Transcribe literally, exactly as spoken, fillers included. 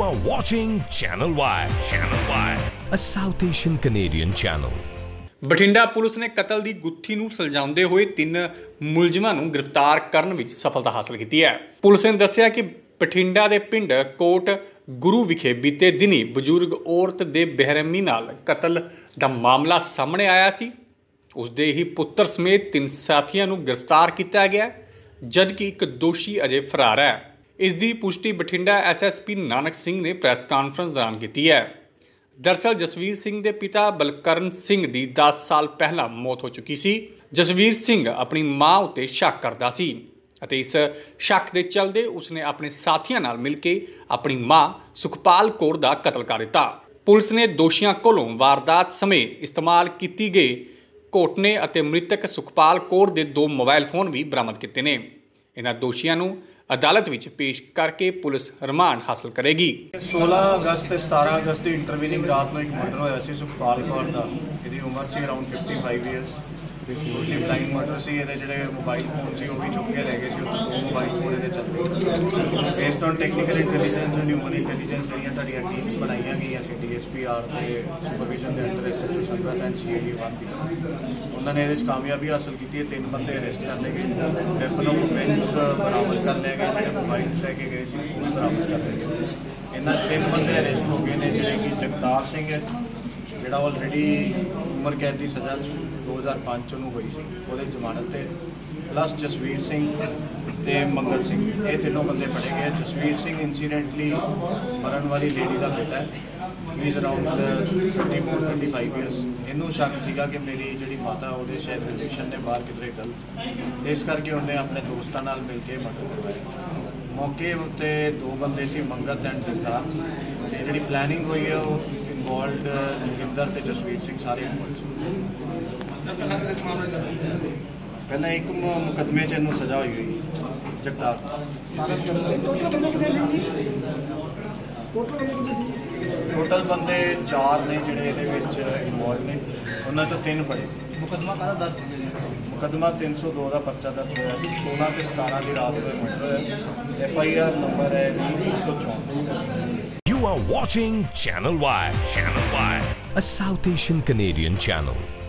You are watching Channel Y. Channel Y, a South Asian Canadian channel. Bathinda police ਨੇ ਕਤਲ ਦੀ ਗੁੱਥੀ ਨੂੰ ਸੁਲਝਾਉਂਦੇ ਹੋਏ ਤਿੰਨ ਮੁਲਜ਼ਮਾਂ ਨੂੰ ਗ੍ਰਿਫਤਾਰ ਕਰਨ ਵਿੱਚ ਸਫਲਤਾ ਹਾਸਲ ਕੀਤੀ ਹੈ। ਪੁਲਿਸ ਨੇ ਦੱਸਿਆ ਕਿ ਬਠਿੰਡਾ ਦੇ ਪਿੰਡ ਕੋਟ ਗੁਰੂ ਵਿਖੇ ਬੀਤੇ ਦਿਨੀ ਬਜ਼ੁਰਗ ਔਰਤ ਦੇ ਬੇਰਹਿਮੀ ਨਾਲ ਕਤਲ ਦਾ ਮਾਮਲਾ ਸਾਹਮਣੇ ਆਇਆ ਸੀ। ਉਸ ਦੇ ਹੀ ਪੁੱਤਰ ਸਮੇਤ ਤਿੰਨ ਸਾਥੀਆਂ ਨੂੰ ਗ੍ਰਿਫਤਾਰ ਕੀਤਾ ਗਿਆ, ਜਦਕਿ ਇੱਕ ਦੋਸ਼ੀ ਅਜੇ ਫਰਾਰ ਹੈ। ਇਸ ਦੀ ਪੁਸ਼ਟੀ Bathinda S S P Nanak Singh ਨੇ ਪ੍ਰੈਸ ਕਾਨਫਰੰਸ ਦੌਰਾਨ ਕੀਤੀ ਹੈ। दरअसल जसवीर सिंह के पिता बलकरण सिंह की दस साल पहला मौत हो चुकी सी। जसवीर सिंह अपनी मां उत्ते शक करता सी अते इस शक के चलते उसने अपने साथियों नाल मिल के अपनी मां सुखपाल कौर का कतल कर दिता। पुलिस ने दोषियों कोलों वारदात समय इस्तेमाल की गई घोटने अते मृतक सुखपाल कौर के दो मोबाइल फोन भी बरामद किए ने। इन्हां दोषियों नूं अदालत विच पेश करके पुलिस रिमांड हासिल करेगी। सोलह अगस्त ते सतारह अगस्त की इंटरवीनिंग रात में एक मर्डर होया सी सुखपाल कौर का। इहदी उम्र सी अराउंड पचपन ईयर्स। टोटली ब्लाइंड मर्डर सी। इहदे जिहड़े मोबाइल फोन सी वो भी चुक के ले गए सी। दो मोबाइल फोन इहदे चलते based on technical intelligence and human intelligence जिहड़ियां साडीआं टीम्स बनाईयां गईयां सी डी एस पी आर ते सुपरविजन दे under S H O Sangat and C I D one दी उन्होंने इहदे कामयाबी हासिल की। तीन बंदे अरेस्ट कर ले गए, वैपन ऑफ ऑफेंस बरामद कर ले गए, जिहड़े मोबाइल लैके गए सी वो बरामद कर ले गए। इन्हां तीन बंदे अरेस्ट हो गए ने, जिहड़े कि जगतार सिंह जिहड़ा ऑलरेडी उम्र कैद की सज़ा दो हज़ार पाँच नूं होई सी, उहदे जमानत ते प्लस जसवीर सिंह ते मंगत सिंह, ये तीनों बंदे फड़े गए। जसवीर सिंह इंसीडेंटली मरण वाली लेडी का बेटा है। He is around thirty four thirty five years. इनू शक सीगा कि मेरी जी माता वो शायद रिलेशन ने बाहर किधरे गलत, इस करके उन्हें अपने दोस्तों नाल मिल के मर्डर करवाया। मौके उत्ते दो बंदे सी, मंगत एंड जगतार। ते जिहड़ी प्लैनिंग हुई है वो इनवॉल्वड जोगिंदर ते जसवीर सिंह सारे इनवॉल्व। पहले एक मुकदमे च इनू सज़ा हुई हुई जगतार। टोटल बंदे चार ने जिहड़े इहदे विच इनवॉल्व ने, उन्हां चों तीन फड़े। मुकदमा काहदा दर्ज? मुकदमा तीन सौ दो का परचा दर्ज होया सी। सोलह ते सतारह की रात में मर्डर है। एफ आई आर नंबर है एक सौ चौंतीस। You are watching Channel Y. Channel Y, a South Asian Canadian channel.